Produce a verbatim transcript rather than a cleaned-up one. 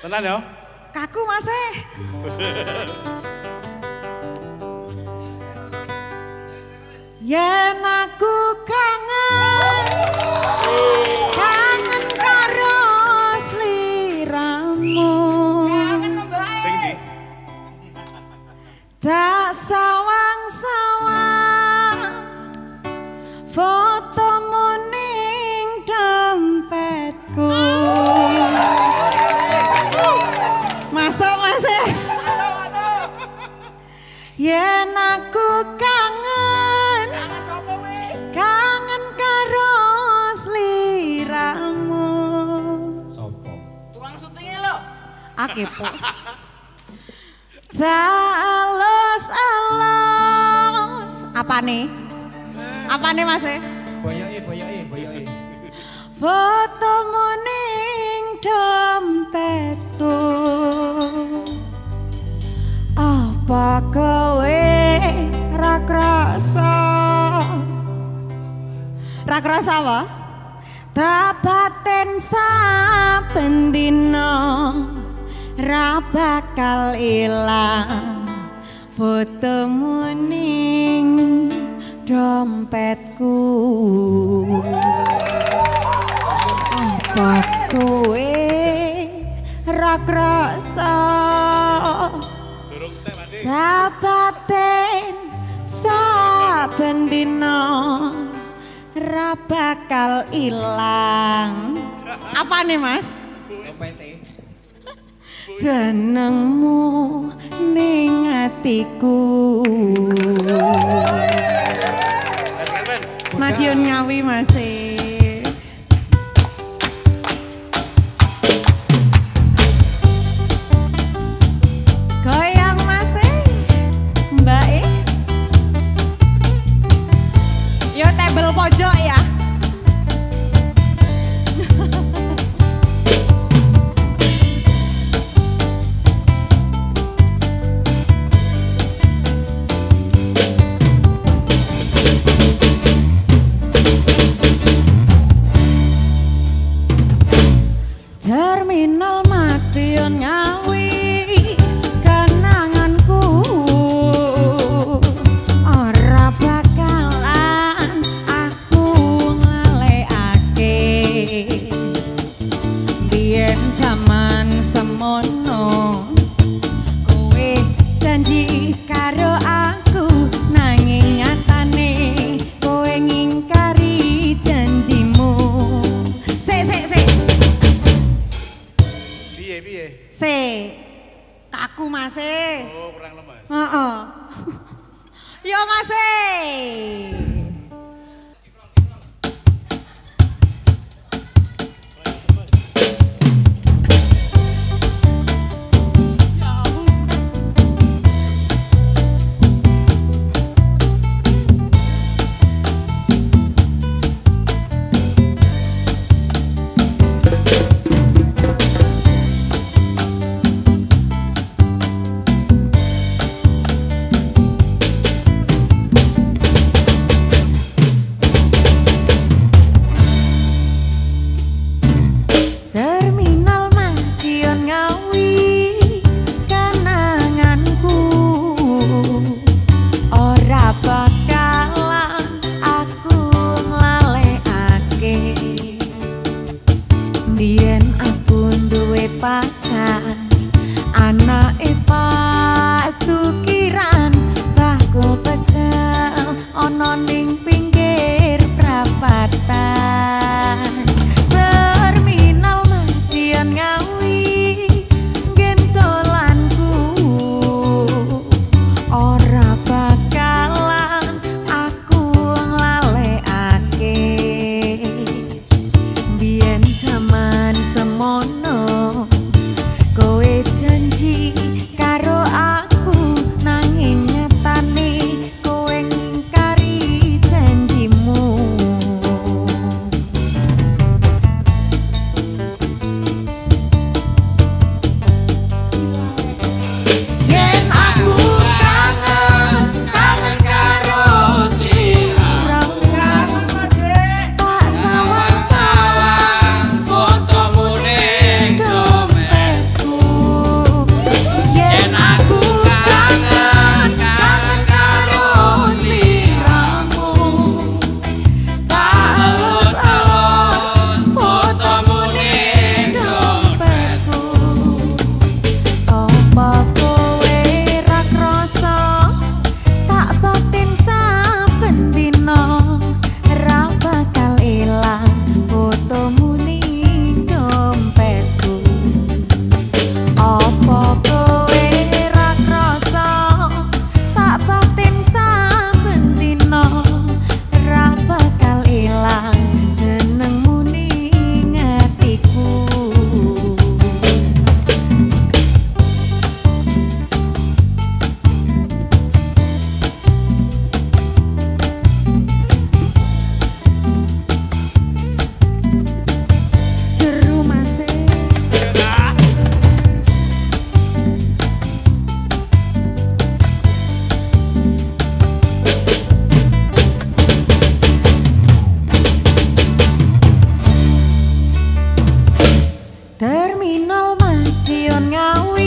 Tenan ya? Kaku Mas e. Yen aku kangen, kangen karo sliramu. Sing ndi? Tak sawang-sawang fotomu ning dompetku. Masuk Mas e. Yen aku kangen, kangen karo sliramu. Sopo? Tukang syutingnya lo. Akepo. Tak alus-alus. Apane? Apane Mas e? Boyoke, boyoke, boyoke. Fotomu ning dompetku. Apa kowe ra krasa? Ra krasa apa? Tak batin saben dina ra bakal ilang fotomu ning dompetku. Apa kowe ra krasa? Sabaten saben dina ra bakal ilang. Apane Mas? Dompete. Jenengmu ning atiku. Madiun Ngawi Mas e. Goyang Mas e. Mbak e. Yo tebel pojok ya. Terminal Madiun Ngawi kenanganku ora bakalan aku ngalekake. Biyen jaman semono kowe janji karo aku nanging nyatane kowe ngingkari janjimu. Sik sik sik. Piye piye? Se, kaku Mas e. Oh, kurang lemas. Heeh. Yo Mas e. Terminal Madiun Ngawi kenanganku ora bakalan aku nglalekake. Biyen aku duwe pacar anake patukiran bakul pecel ana ning pinggir prapatan. Terminal Madiun Ngawi gentolanku ora bakalan aku nglalekake. Biyen jaman semono kowe terminal Madiun Ngawi